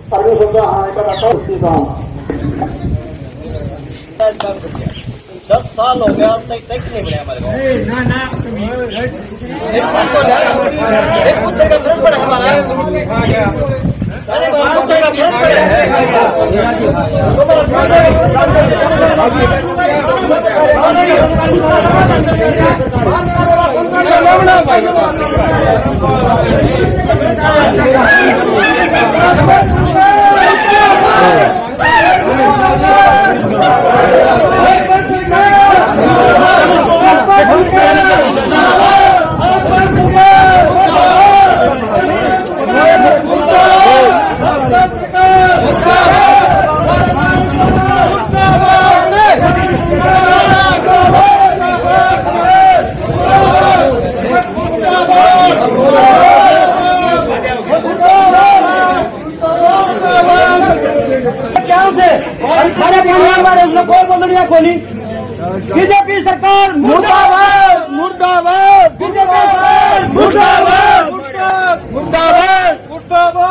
10 साल हो गया तक नहीं मिला हमारे को। एक कुत्ते का फर्क पड़ा हमारा। अरे कुत्ते का फर्क पड़ा खोली। बीजेपी सरकार मुर्दाबाद, मुर्दाबाद, बीजेपी सरकार मुर्दाबाद, मुर्दाबाद, मुर्दाबाद, मुर्दाबाद।